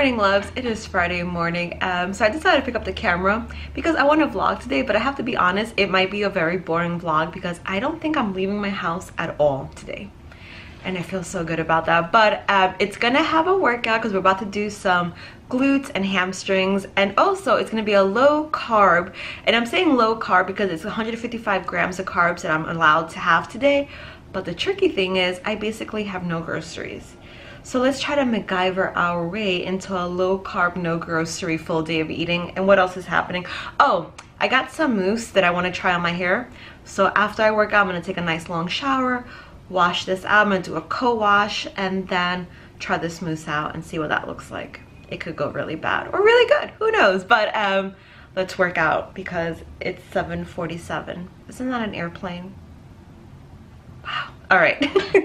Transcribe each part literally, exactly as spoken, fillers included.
morning, loves. It is Friday morning. Um, so I decided to pick up the camera because I want to vlog today, but I have to be honest, it might be a very boring vlog because I don't think I'm leaving my house at all today. And I feel so good about that. But um, it's gonna have a workout because we're about to do some glutes and hamstrings, and also it's gonna be a low carb. And I'm saying low carb because it's one hundred fifty-five grams of carbs that I'm allowed to have today. But the tricky thing is I basically have no groceries. So let's try to MacGyver our way into a low carb, no grocery full day of eating. And what else is happening? Oh, I got some mousse that I want to try on my hair. So after I work out, I'm gonna take a nice long shower, wash this out. I'm gonna do a co-wash and then try this mousse out and see what that looks like. It could go really bad or really good, who knows? But um, let's work out because it's seven forty-seven. Isn't that an airplane? Wow, all right.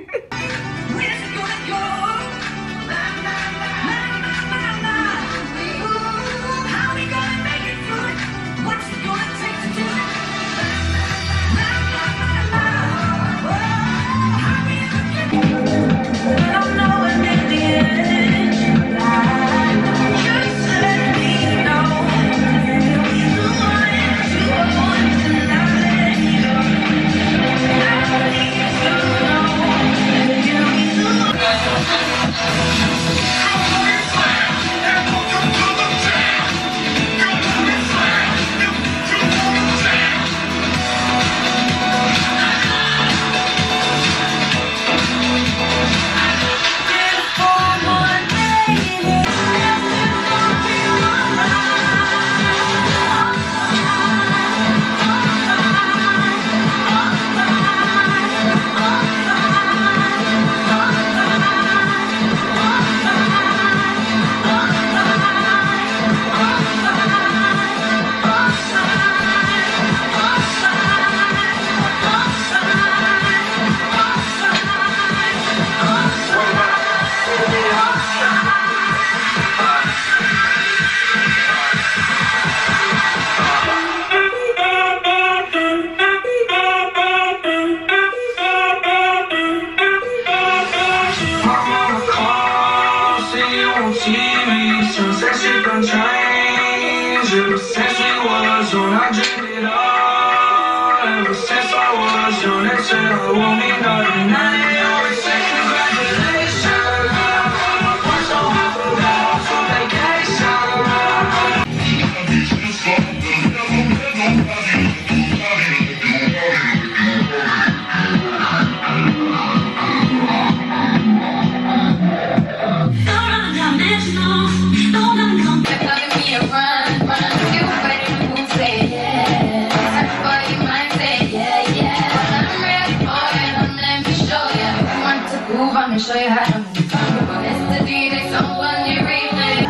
Show you how to move. It's the D J, someone you replay.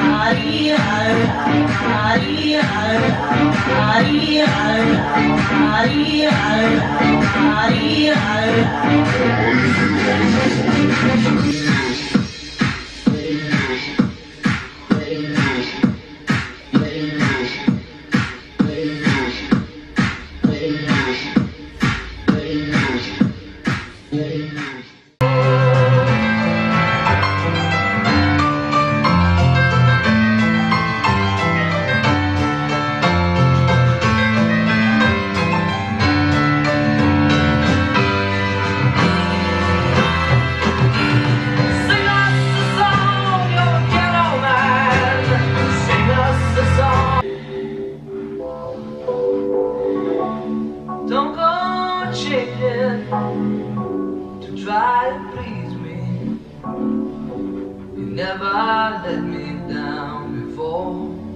To try to please me, you never let me down before.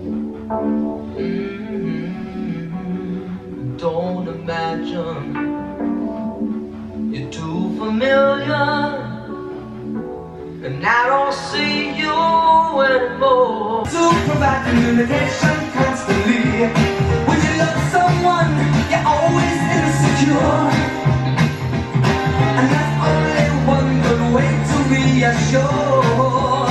Mm-hmm. Don't imagine you're too familiar, and I don't see you anymore. To provide communication constantly. When you love someone, you're always insecure. And that's only one good way to reassure.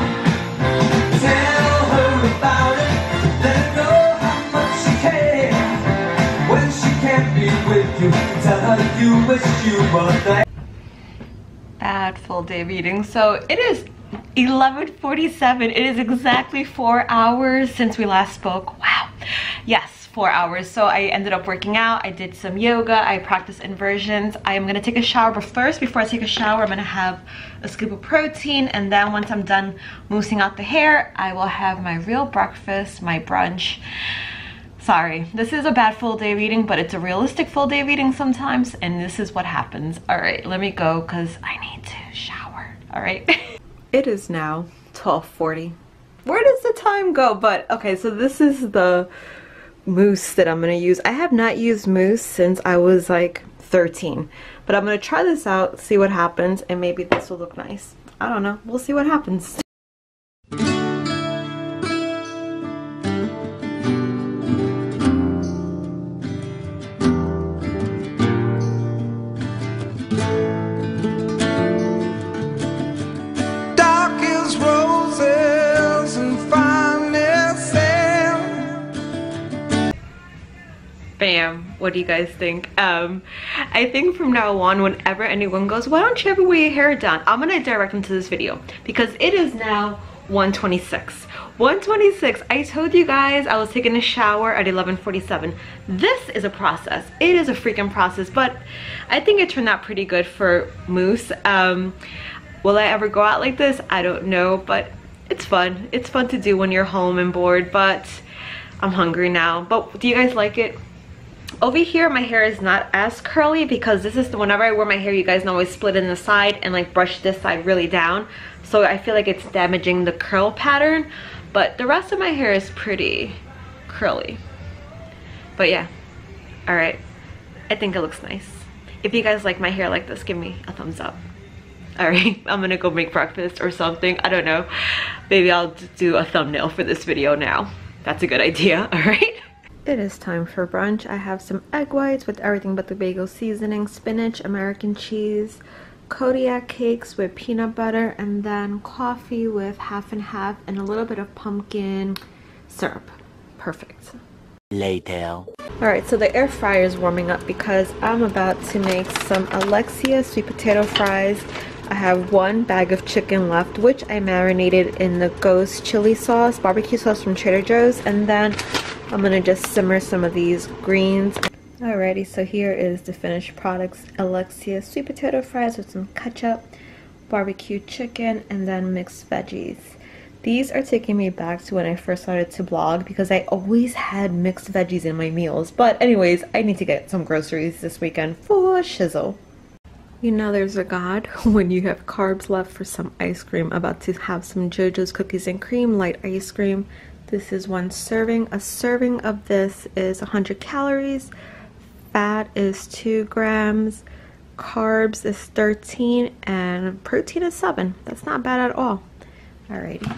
Tell her about it, let her know how much she cares. When she can't be with you, tell her you wish you were there. Bad full day of eating. So it is eleven forty-seven. It is exactly four hours since we last spoke. Wow. Yes, four hours. So I ended up working out. I did some yoga. I practiced inversions. I am gonna take a shower, but first, before I take a shower, I'm gonna have a scoop of protein, and then once I'm done moussing out the hair, I will have my real breakfast, my brunch. Sorry, this is a bad full day of eating, but it's a realistic full day of eating sometimes, and this is what happens. All right, let me go because I need to shower. All right. It is now twelve forty. Where does the time go? But okay, so this is the mousse that I'm gonna use. I have not used mousse since I was like thirteen, but I'm gonna try this out, see what happens, and maybe this will look nice. I don't know, we'll see what happens. Bam. What do you guys think? Um, I think from now on, whenever anyone goes, why don't you ever wear your hair down? I'm gonna direct them to this video because it is now one twenty-six. one twenty-six. I told you guys I was taking a shower at eleven forty-seven. This is a process. It is a freaking process, but I think it turned out pretty good for mousse. Um, will I ever go out like this? I don't know, but it's fun. It's fun to do when you're home and bored, but I'm hungry now. But do you guys like it? Over here my hair is not as curly because this is the, whenever I wear my hair, you guys know I split in the side and like brush this side really down, so I feel like it's damaging the curl pattern, but the rest of my hair is pretty curly. But yeah, all right, I think it looks nice. If you guys like my hair like this, give me a thumbs up. All right, I'm gonna go make breakfast or something. I don't know, maybe I'll do a thumbnail for this video now. That's a good idea. All right, it is time for brunch. I have some egg whites with everything but the bagel seasoning, spinach, American cheese, Kodiak cakes with peanut butter, and then coffee with half and half and a little bit of pumpkin syrup. Perfect. Later. All right, so the air fryer is warming up because I'm about to make some Alexia sweet potato fries. I have one bag of chicken left, which I marinated in the Ghost chili sauce, barbecue sauce from Trader Joe's, and then I'm gonna just simmer some of these greens. Alrighty, so here is the finished products. Alexia sweet potato fries with some ketchup, barbecue chicken, and then mixed veggies. These are taking me back to when I first started to vlog because I always had mixed veggies in my meals. But anyways, I need to get some groceries this weekend for shizzle. You know there's a God when you have carbs left for some ice cream. About to have some JoJo's cookies and cream light ice cream. This is one serving. A serving of this is one hundred calories. Fat is two grams. Carbs is thirteen. And protein is seven. That's not bad at all. Alrighty.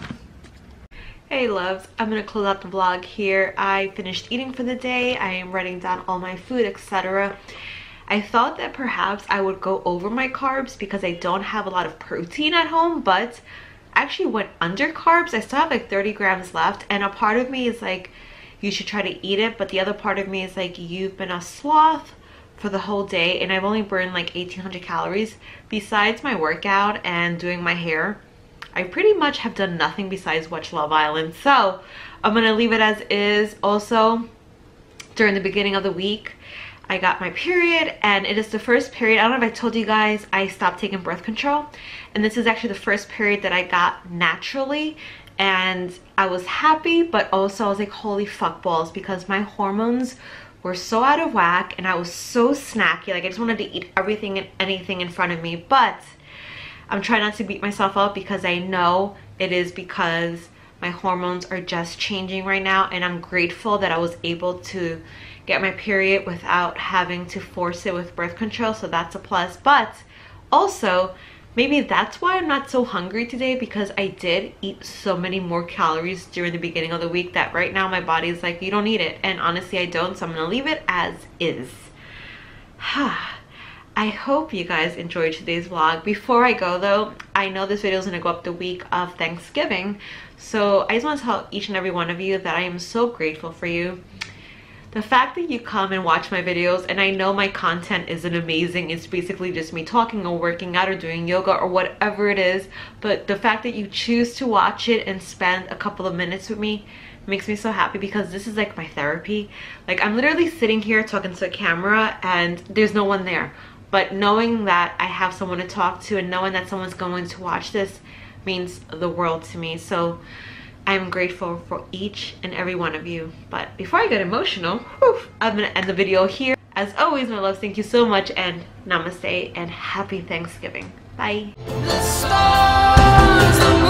Hey loves, I'm gonna close out the vlog here. I finished eating for the day. I am writing down all my food, et cetera. I thought that perhaps I would go over my carbs because I don't have a lot of protein at home, but I actually went under carbs. I still have like thirty grams left, and a part of me is like, you should try to eat it, but the other part of me is like, you've been a sloth for the whole day and I've only burned like eighteen hundred calories. Besides my workout and doing my hair, I pretty much have done nothing besides watch Love Island. So I'm gonna leave it as is. Also, during the beginning of the week, I got my period, and it is the first period. I don't know if I told you guys, I stopped taking birth control, and this is actually the first period that I got naturally, and I was happy, but also I was like, holy fuck balls, because my hormones were so out of whack and I was so snacky. Like I just wanted to eat everything and anything in front of me. But I'm trying not to beat myself up because I know it is because my hormones are just changing right now, and I'm grateful that I was able to get my period without having to force it with birth control, so that's a plus. But also, maybe that's why I'm not so hungry today, because I did eat so many more calories during the beginning of the week that right now my body is like, you don't need it. And honestly, I don't, so I'm gonna leave it as is. I hope you guys enjoyed today's vlog. Before I go though, I know this video is gonna go up the week of Thanksgiving, so I just want to tell each and every one of you that I am so grateful for you. The fact that you come and watch my videos, and I know my content isn't amazing, it's basically just me talking or working out or doing yoga or whatever it is, but the fact that you choose to watch it and spend a couple of minutes with me makes me so happy, because this is like my therapy. Like, I'm literally sitting here talking to a camera and there's no one there, but knowing that I have someone to talk to and knowing that someone's going to watch this means the world to me. So I'm grateful for each and every one of you. But before I get emotional, whew, I'm gonna end the video here. As always, my loves, thank you so much, and namaste and happy Thanksgiving. Bye. The stars